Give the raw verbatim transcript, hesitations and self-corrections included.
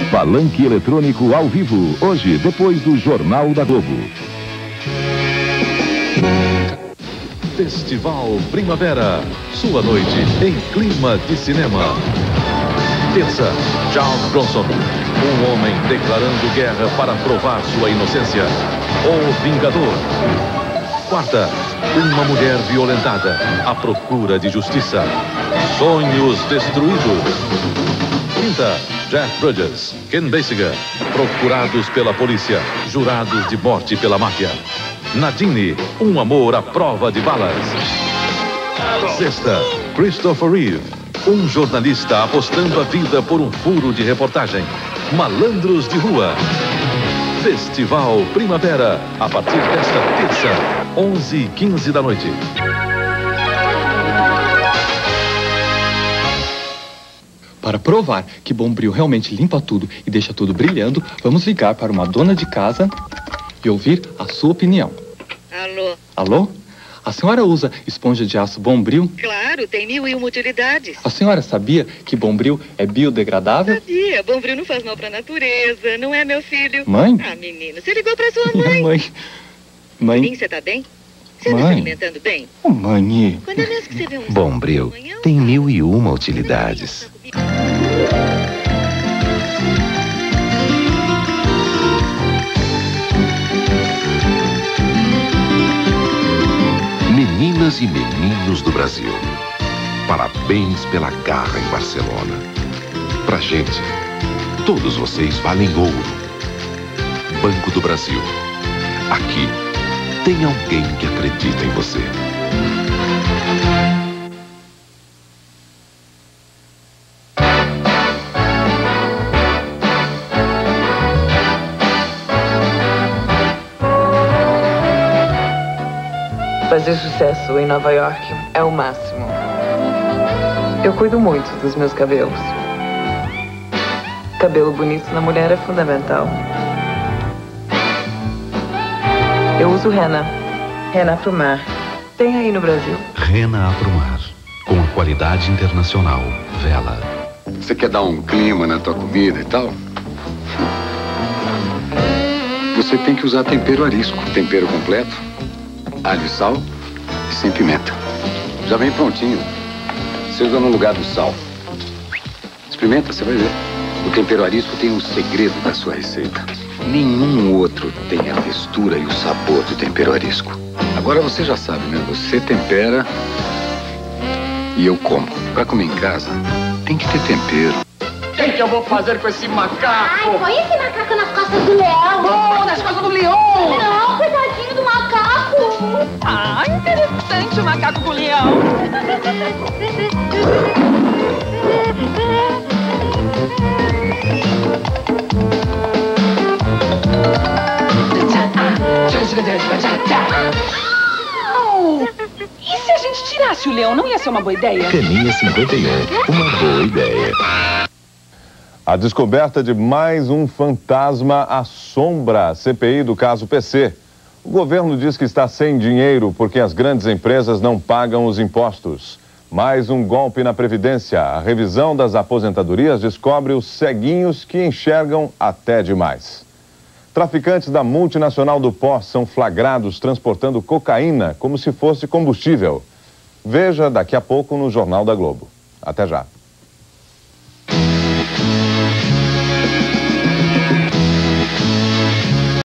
Palanque Eletrônico ao vivo, hoje, depois do Jornal da Globo. Festival Primavera, sua noite em clima de cinema. Terça, Charles Bronson, um homem declarando guerra para provar sua inocência. O Vingador. Quarta, uma mulher violentada, à procura de justiça. Sonhos destruídos. Quinta, Jeff Bridges, Ken Basinger, procurados pela polícia, jurados de morte pela máfia. Nadine, um amor à prova de balas. Sexta, Christopher Reeve, um jornalista apostando a vida por um furo de reportagem. Malandros de Rua. Festival Primavera, a partir desta terça, onze e quinze da noite. Para provar que Bombril realmente limpa tudo e deixa tudo brilhando, vamos ligar para uma dona de casa e ouvir a sua opinião. Alô? Alô? A senhora usa esponja de aço Bombril? Claro, tem mil e uma utilidades. A senhora sabia que Bombril é biodegradável? Sabia, Bombril não faz mal pra natureza, não é, meu filho? Mãe? Ah, menino, você ligou pra sua mãe. Minha mãe. Mãe? Sim, você tá bem? Você anda se Mãe? alimentando bem? Oh, mãe. Quando é mesmo que você vê um... Bombril tem mil e uma utilidades. Meninas e meninos do Brasil, parabéns pela garra em Barcelona. Pra gente, todos vocês valem ouro. Banco do Brasil. Aqui tem alguém que acredita em você. Fazer sucesso em Nova York é o máximo. Eu cuido muito dos meus cabelos. Cabelo bonito na mulher é fundamental. Eu uso Rena. Rena Aprumar. Tem aí no Brasil? Rena Aprumar, com a qualidade internacional Vela. Você quer dar um clima na tua comida e tal? Você tem que usar tempero arisco. Tempero completo, alho e sal e sem pimenta. Já vem prontinho. Você usa no lugar do sal. Experimenta, você vai ver. O tempero arisco tem um segredo da sua receita. Nenhum outro tem a textura e o sabor do tempero arisco. Agora você já sabe, né? Você tempera e eu como. Pra comer em casa, tem que ter tempero. O que, que eu vou fazer com esse macaco? Ai, põe esse macaco nas costas do leão. Oh, nas costas do leão! Não, coitadinho do macaco. Ah, interessante o macaco com o leão. E se a gente tirasse o leão, não ia ser uma boa ideia? Caninha cinquenta e um, uma boa ideia. A descoberta de mais um fantasma assombra a C P I do caso P C. O governo diz que está sem dinheiro porque as grandes empresas não pagam os impostos. Mais um golpe na Previdência. A revisão das aposentadorias descobre os ceguinhos que enxergam até demais. Traficantes da multinacional do pó são flagrados transportando cocaína como se fosse combustível. Veja daqui a pouco no Jornal da Globo. Até já.